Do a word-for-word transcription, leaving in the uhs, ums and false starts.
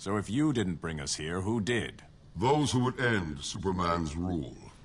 So if you didn't bring us here, who did? Those who would end Superman's rule.